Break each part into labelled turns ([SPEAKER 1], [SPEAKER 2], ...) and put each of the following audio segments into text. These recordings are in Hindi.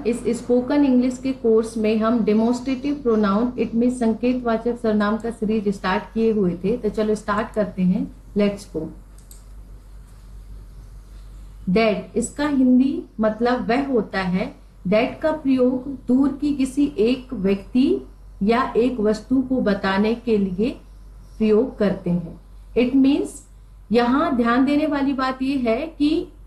[SPEAKER 1] इस स्पोकन इंग्लिश के कोर्स में हम डेमोन्स्ट्रेटिव प्रोनाउन इट मीन संकेतवाचक सर्वनाम का सीरीज स्टार्ट किए हुए थे। तो चलो स्टार्ट करते हैं। Let's go. दैट, इसका हिंदी मतलब वह होता है। दैट का प्रयोग दूर की किसी एक व्यक्ति या एक वस्तु को बताने के लिए प्रयोग करते हैं। इट मीन्स यहां ध्यान देने वाली बात यह है कि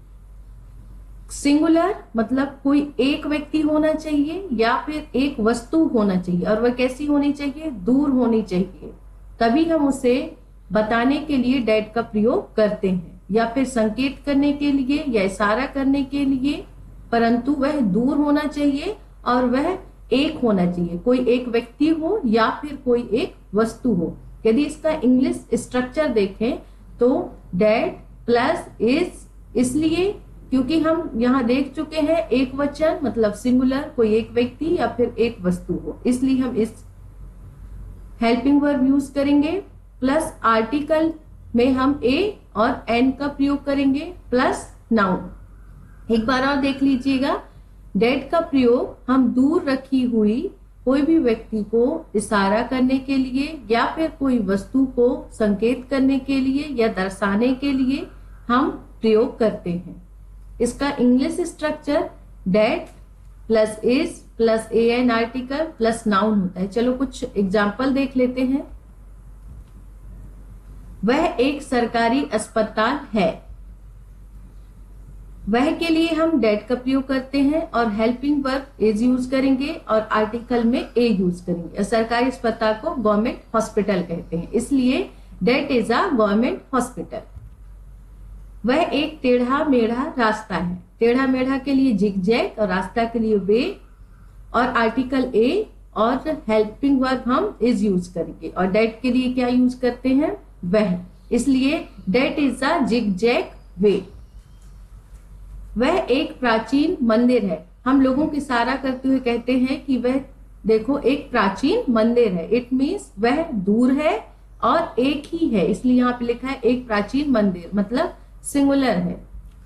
[SPEAKER 1] सिंगुलर मतलब कोई एक व्यक्ति होना चाहिए या फिर एक वस्तु होना चाहिए, और वह कैसी होनी चाहिए? दूर होनी चाहिए। तभी हम उसे बताने के लिए डैट का प्रयोग करते हैं, या फिर संकेत करने के लिए या इशारा करने के लिए, परंतु वह दूर होना चाहिए और वह एक होना चाहिए। कोई एक व्यक्ति हो या फिर कोई एक वस्तु हो। यदि इसका इंग्लिश स्ट्रक्चर देखें तो डैट प्लस इज, इसलिए क्योंकि हम यहां देख चुके हैं एक वचन मतलब सिंगुलर, कोई एक व्यक्ति या फिर एक वस्तु हो, इसलिए हम इस हेल्पिंग वर्ब यूज करेंगे। प्लस आर्टिकल में हम ए और एन का प्रयोग करेंगे, प्लस नाउन। एक बार और देख लीजिएगा, डेट का प्रयोग हम दूर रखी हुई कोई भी व्यक्ति को इशारा करने के लिए या फिर कोई वस्तु को संकेत करने के लिए या दर्शाने के लिए हम प्रयोग करते हैं। इसका English structure that plus is plus a an article plus noun होता है। चलो कुछ एग्जाम्पल देख लेते हैं। वह एक सरकारी अस्पताल है। वह के लिए हम डेट का प्रयोग करते हैं और हेल्पिंग वर्ब इज यूज करेंगे और आर्टिकल में ए यूज करेंगे। सरकारी अस्पताल को गवर्नमेंट हॉस्पिटल कहते हैं, इसलिए that is a government hospital. वह एक टेढ़ा मेढ़ा रास्ता है। टेढ़ा मेढ़ा के लिए जिग जैग और रास्ता के लिए वे, और आर्टिकल ए और हेल्पिंग वर्ब हम इज यूज करेंगे, और डेट के लिए क्या यूज करते हैं? वह, इसलिए that is a zig zag way. वह एक प्राचीन मंदिर है। हम लोगों की इशारा करते हुए कहते हैं कि वह देखो एक प्राचीन मंदिर है। इट मीन्स वह दूर है और एक ही है, इसलिए यहाँ पे लिखा है एक प्राचीन मंदिर, मतलब सिंगुलर है।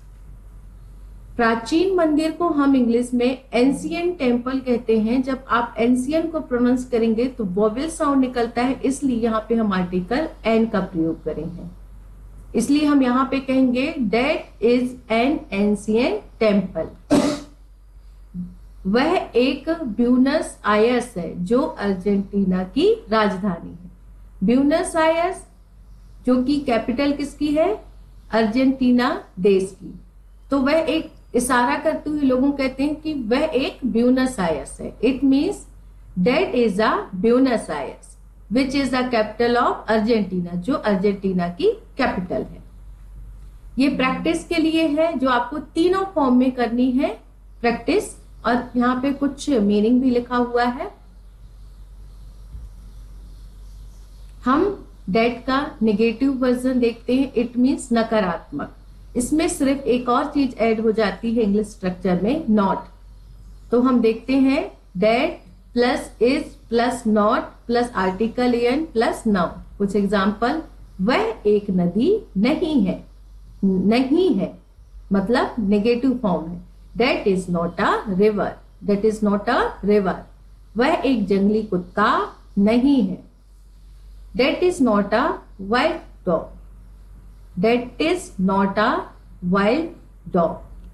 [SPEAKER 1] प्राचीन मंदिर को हम इंग्लिश में एंशियंट टेम्पल कहते हैं। जब आप एंशियंट को प्रोनाउंस करेंगे तो वोवेल साउंड निकलता है, इसलिए यहाँ पे हम आर्टिकल एन का प्रयोग करेंगे। इसलिए हम यहाँ पे कहेंगे that is an ancient temple. वह एक ब्यूनस आयर्स है जो अर्जेंटीना की राजधानी है। ब्यूनस आयर्स जो कि कैपिटल किसकी है? अर्जेंटीना देश की। तो वह एक इशारा करते हुए लोगों कहते हैं कि वह एक ब्यूनस आयर्स है। It means that is a Buenos Aires which is the capital of Argentina, जो अर्जेंटीना की कैपिटल है। ये प्रैक्टिस के लिए है, जो आपको तीनों फॉर्म में करनी है प्रैक्टिस, और यहाँ पे कुछ मीनिंग भी लिखा हुआ है। हम डेट का नेगेटिव वर्जन देखते हैं। इट मीन्स नकारात्मक। इसमें सिर्फ एक और चीज ऐड हो जाती है इंग्लिश स्ट्रक्चर में, नॉट। तो हम देखते हैं that plus is plus not plus article an plus noun. कुछ एग्जाम्पल, वह एक नदी नहीं है। नहीं है मतलब नेगेटिव फॉर्म है। That is not a river. That is not a river. वह एक जंगली कुत्ता नहीं है। That is not a wild dog. That is not a wild dog.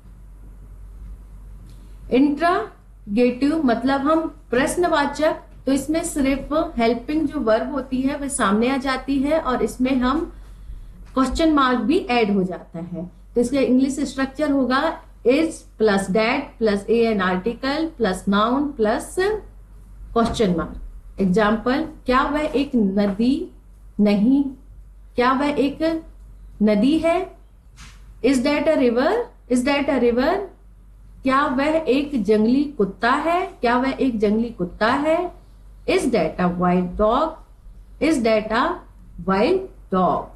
[SPEAKER 1] Interrogative मतलब हम प्रश्नवाचक, तो इसमें सिर्फ हेल्पिंग जो वर्ब होती है वह सामने आ जाती है और इसमें हम क्वेश्चन मार्क भी ऐड हो जाता है। तो इसका इंग्लिश स्ट्रक्चर होगा is plus that plus a an article plus noun plus question mark. Example, क्या वह एक नदी नहीं? क्या वह एक नदी है? Is that a river? Is that a river? क्या वह एक जंगली कुत्ता है? क्या वह एक जंगली कुत्ता है? Is that a wild dog? Is that a wild dog?